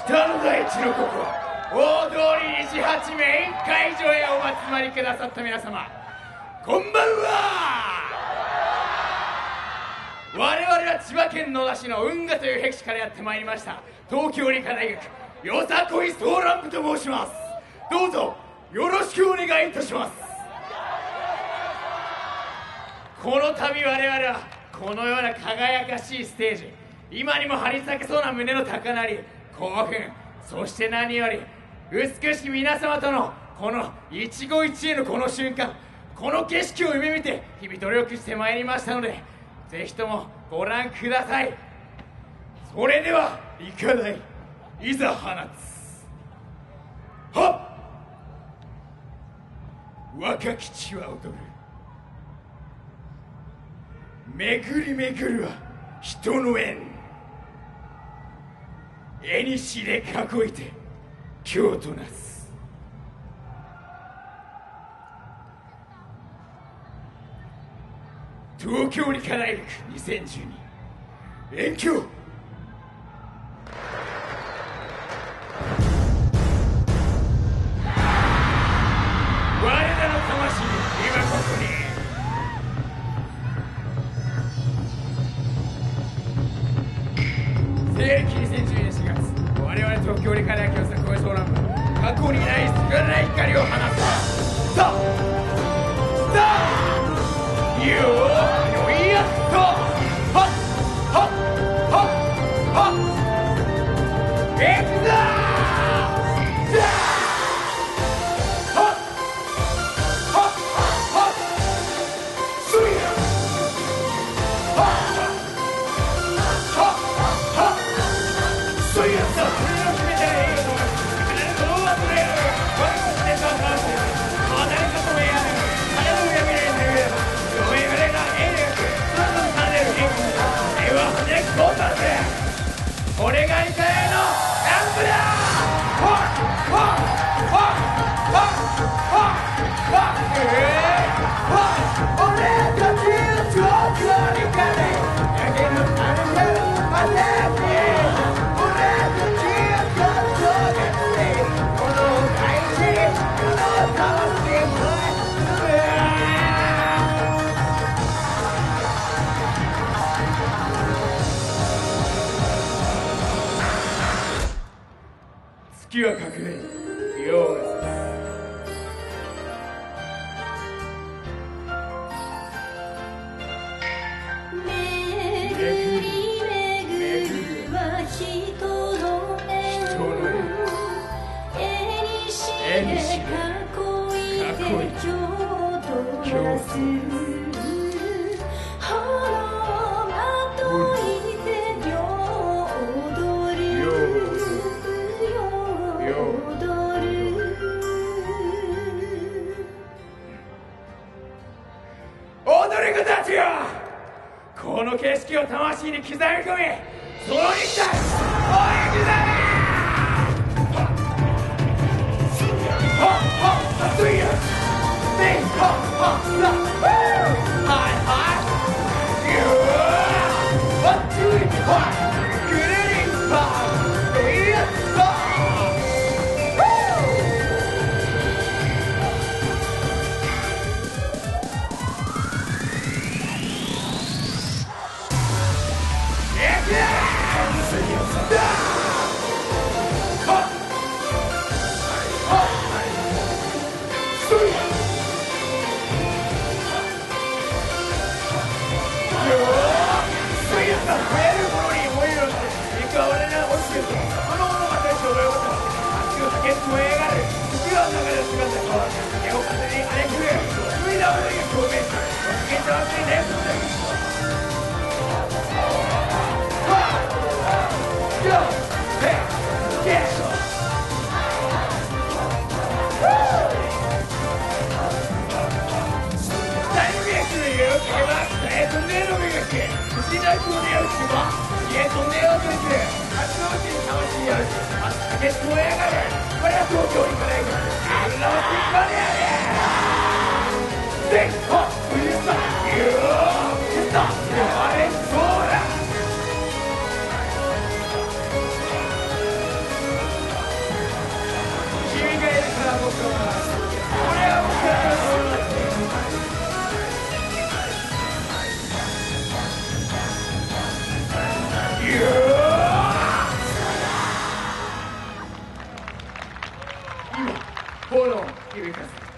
北の大地のここ大通り西八メイン会場へお集まりくださった皆様、こんばんは。我々は千葉県野田市の運河という僻地からやってまいりました東京理科大学よさこいソーランプと申します。どうぞよろしくお願いいたします。この度我々はこのような輝かしいステージ、今にも張り裂けそうな胸の高鳴り、興奮、そして何より美しき皆様とのこの一期一会のこの瞬間、この景色を夢見て日々努力してまいりましたので、ぜひともご覧ください。それでは理科大いざ放つ。はっ、若き血は踊る、巡り巡るは人の縁、絵にしで囲いて今日となす。東京理科大学2012勉強。我らの魂今ここに。西暦2012年4月、我々東京理科大学よさこいソーランプ、過去にないすがない光を放つ。さあよいやっと、はっはっはっはっ、いくぞー。はっはっはっ、すいやはっはっはっ、そういうやつは俺の決めたらいいよ。いくらでもどうはくれる。我が手と話して離れかとめやる。誰もやめれる。嫁がれがええやくその分される変化。俺は羽根こうたぜ。俺が理科へのランプだ。ほっほっほっほっほっほっ、ほっ、俺たち東京理科でやけのあるやるまで月は隠れようがさ。 巡り巡るは人の絵にしで囲いて今日となす。炎まといてよ踊る踊り子たちよ、この景色を魂に刻み込み、その肉体おい刻め。はっはっすいやせいはっはっさはいはいよーワンツーリーファイグレリンパードイヤッパー。 今炎を響かせ